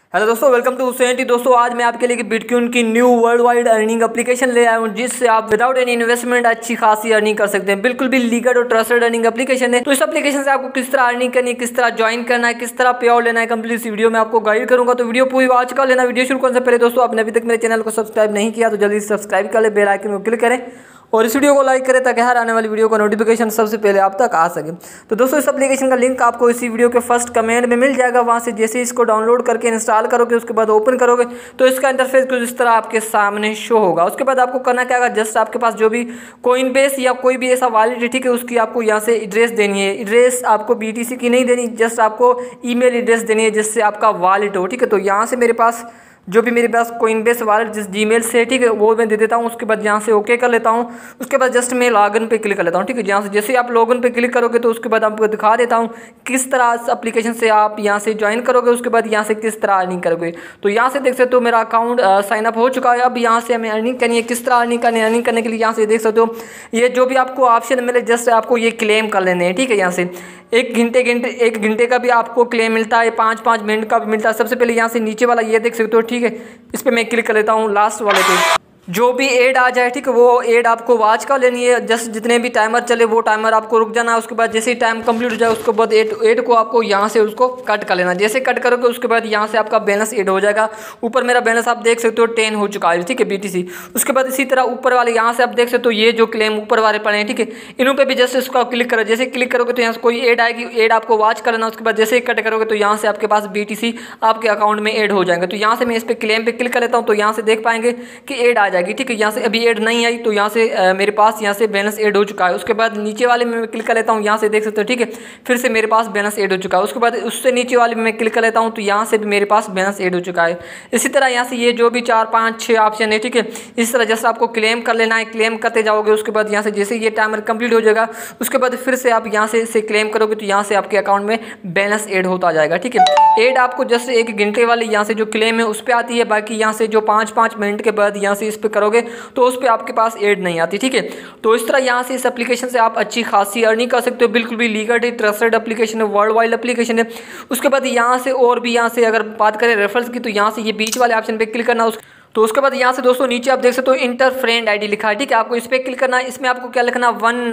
Hello दोस्तों, welcome to Hussain. दोस्तों आज मैं आपके लिए बिटकॉइन की new world wide earning application ले आया हूं, जिससे आप विदाउट एनी इन्वेस्टमेंट अच्छी खासी अर्निंग कर सकते हैं। बिल्कुल भी लीगल और ट्रस्टेड अर्निंग एप्लीकेशन है। तो इस एप्लीकेशन से आपको किस तरह अर्निंग करनी है, किस तरह ज्वाइन करना है, किस तरह पे आउट लेना है, कंप्लीट इस वीडियो में आपको गाइड करूंगा। तो वीडियो पूरी वॉच कर लेना। वीडियो शुरू करने से पहले दोस्तों आपने अभी तक मेरे चैनल को सब्सक्राइब नहीं किया तो जल्दी सब्सक्राइब कर ले, बेल आइकन को क्लिक करें और इस वीडियो को लाइक करें ताकि हर आने वाली वीडियो का नोटिफिकेशन सबसे पहले आप तक आ सके। तो दोस्तों इस एप्लीकेशन का लिंक आपको इसी वीडियो के फर्स्ट कमेंट में मिल जाएगा। वहां से जैसे इसको डाउनलोड करके इंस्टॉल करोगे, उसके बाद ओपन करोगे तो इसका इंटरफेस कुछ इस तरह आपके सामने शो होगा। उसके बाद आपको करना क्या होगा, जस्ट आपके पास जो भी कोइनबेस या कोई भी ऐसा वॉलेट है, ठीक है, उसकी आपको यहाँ से एड्रेस देनी है। एड्रेस आपको BTC की नहीं देनी, जस्ट आपको ईमेल एड्रेस देनी है जिससे आपका वॉलेट हो, ठीक है। तो यहाँ से मेरे पास जो भी मेरे पास कोइनबेस वॉलेट जिस जीमेल से, ठीक है, वो मैं दे देता हूँ। उसके बाद यहाँ से ओके कर लेता हूँ। उसके बाद जस्ट मैं लॉगिन पे क्लिक कर लेता हूँ, ठीक है। यहाँ से जैसे आप लॉगिन पे क्लिक करोगे तो उसके बाद आपको दिखा देता हूँ किस तरह इस एप्लीकेशन से आप यहाँ से ज्वाइन करोगे, उसके बाद यहाँ से किस तरह अर्निंग करोगे। तो यहाँ से देख सकते हो मेरा अकाउंट साइन अप हो चुका है। अब यहाँ से हमें अर्निंग करनी है। किस तरह अर्निंग करनी है, अर्निंग करने के लिए यहाँ से देख सकते हो ये जो भी आपको ऑप्शन मिले, जस्ट आपको ये क्लेम कर लेने हैं, ठीक है। यहाँ से एक घंटे का भी आपको क्लेम मिलता है, 5-5 मिनट का भी मिलता है। सबसे पहले यहाँ से नीचे वाला ये देख सकते हो, ठीक है, इस पर मैं क्लिक कर लेता हूँ लास्ट वाले पे। जो भी ऐड आ जाए, ठीक है, वो ऐड आपको वॉच कर लेनी है। जस्ट जितने भी टाइमर चले वो टाइमर आपको रुक जाना है। उसके बाद जैसे ही टाइम कंप्लीट हो जाए उसके बाद ऐड को आपको यहाँ से उसको कट कर लेना। जैसे कट करोगे उसके बाद यहाँ से आपका बैलेंस ऐड हो जाएगा। ऊपर मेरा बैलेंस आप देख सकते हो 10 हो चुका है, ठीक है, BTC। उसके बाद इसी तरह ऊपर वाले यहाँ से आप देख सकते हो ये जो क्लेम ऊपर वाले पड़े हैं, ठीक है, इन्हों पर भी जस्ट इसको क्लिक करो। जैसे क्लिक करोगे तो यहाँ से कोई ऐड आएगी, ऐड आपको वॉच कर लेना। उसके बाद जैसे ही कट करोगे तो यहाँ से आपके पास BTC आपके अकाउंट में ऐड हो जाएंगे। तो यहाँ से मैं इस पर क्लेम पे क्लिक कर लेता हूँ तो यहाँ से देख पाएंगे कि ऐड आ जाएगी, ठीक है। यहाँ से ऐड नहीं आई तो यहाँ से मेरे पास यहाँ से बैलेंस ऐड हो चुका है। उसके बाद नीचे वाले में मैं क्लिक कर लेता हूँ, यहाँ से देख सकते हो, ठीक है, फिर से मेरे पास बैलेंस ऐड हो चुका है। उसके बाद उससे नीचे वाले में मैं क्लिक कर लेता हूँ तो यहाँ से भी मेरे पास बैलेंस ऐड हो चुका है। इसी तरह यहाँ से ये जो भी 4-5-6 ऑप्शन है, ठीक है, इस तरह जैसे आपको क्लेम कर लेना है। क्लेम करते जाओगे उसके बाद यहाँ से जैसे ये टाइमर कंप्लीट हो जाएगा उसके बाद फिर से आप यहाँ से क्लेम करोगे तो यहाँ से आपके अकाउंट में बैलेंस ऐड होता जाएगा, ठीक है। ऐड आपको जस्ट 1 घंटे वाली यहाँ से जो क्लेम है उस पर आती है। बाकी यहाँ से जो 5-5 मिनट के बाद यहाँ से इस पर करोगे तो उस पर आपके पास ऐड नहीं आती, ठीक है। तो इस तरह यहाँ से इस एप्लीकेशन से आप अच्छी खासी अर्निंग कर सकते हो। बिल्कुल भी लीगल है, ट्रस्टेड एप्लीकेशन है, वर्ल्ड वाइड एप्लीकेशन है। उसके बाद यहाँ से और भी यहाँ से अगर बात करें रेफरल्स की तो यहाँ से ये बीच वाले ऑप्शन पे क्लिक करना। तो उसके बाद यहाँ से दोस्तों नीचे आप देख सकते हो इंटर फ्रेंड ID लिखा है, ठीक है, आपको इस पर क्लिक करना है। इसमें आपको क्या लिखना,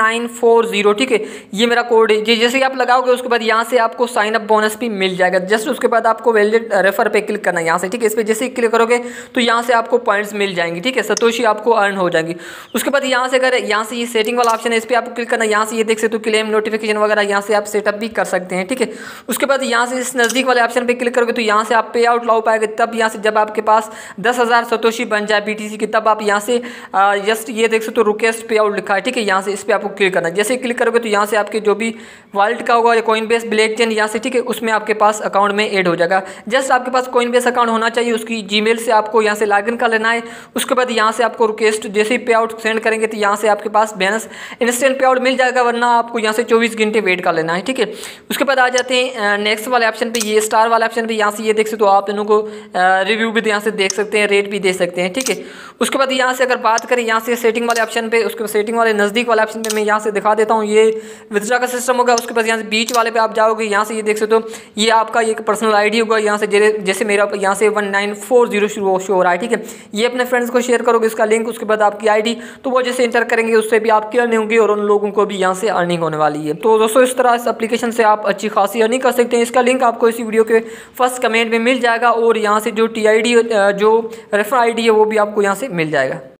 1940, ठीक है, ये मेरा कोड है। ये जैसे ही आप लगाओगे उसके बाद यहाँ से आपको साइन अप बोनस भी मिल जाएगा। जस्ट उसके बाद आपको वैलिड रेफर पे क्लिक करना है यहाँ से, ठीक है। इस पर जैसे ही क्लिक करोगे तो यहाँ से आपको पॉइंट्स मिल जाएंगे, ठीक है, सतोशी आपको अर्न हो जाएंगी। उसके बाद यहाँ से अगर यहाँ से ये सेटिंग वाला ऑप्शन है, इस पर आपको क्लिक करना है। यहाँ से ये देख सकते हो क्लेम नोटिफिकेशन वगैरह यहाँ से आप सेटअप भी कर सकते हैं, ठीक है। उसके बाद यहाँ से इस नज़दीक वाले ऑप्शन पर क्लिक करोगे तो यहाँ से आप पे आउट ला पाएंगे। तब यहाँ से जब आपके पास 10,000 सतोशी बन जाए BTC की, तब आप यहाँ से जस्ट ये देख सकते हो रिक्वेस्ट पे आउट लिखा है, ठीक है, यहाँ से इस पे आपको क्लिक करना है। जैसे क्लिक करोगे तो यहाँ से आपके जो भी वॉलेट का होगा या कोइनबेस ब्लॉकचेन यहाँ से, ठीक है, उसमें आपके पास अकाउंट में ऐड हो जाएगा। जस्ट आपके पास कोइनबेस अकाउंट होना चाहिए, उसकी जीमेल से आपको यहाँ से लॉगिन कर लेना है। उसके बाद यहाँ से आपको रिक्वेस्ट जैसे ही पे आउट सेंड करेंगे तो यहाँ से आपके पास बैलेंस इंस्टेंट पे आउट मिल जाएगा, वरना आपको यहाँ से 24 घंटे वेट कर लेना है, ठीक है। उसके बाद आ जाते हैं नेक्स्ट वाले ऑप्शन पे, ये स्टार वाले ऑप्शन पे। यहाँ से ये देख सकते हो आप दोनों को रिव्यू भी यहाँ से देख सकते हैं, रेट भी दे सकते हैं, ठीक है। उसके बाद यहाँ से अगर बात करें यहाँ से सेटिंग वाले ऑप्शन पे, उसके सेटिंग वाले नज़दीक वाले ऑप्शन पे मैं यहाँ से दिखा देता हूँ। ये विथड्रॉ का सिस्टम होगा। उसके बाद यहाँ से बीच वाले पे आप जाओगे, यहाँ से ये देख सकते हो ये आपका एक पर्सनल ID होगा। यहाँ से जैसे मेरा यहाँ से 1940 शो हो रहा है, ठीक है। ये अपने फ्रेंड्स को शेयर करोगे इसका लिंक, उसके बाद आपकी ID, तो वो जैसे इंटर करेंगे उससे भी आपकी अर्निंग होगी और उन लोगों को भी यहाँ से अर्निंग होने वाली है। तो दोस्तों इस तरह इस एप्लीकेशन से आप अच्छी खासी अर्निंग कर सकते हैं। इसका लिंक आपको इसी वीडियो के फर्स्ट कमेंट में मिल जाएगा और यहाँ से जो TID जो रेफर ID है वो भी आपको यहाँ से मिल जाएगा।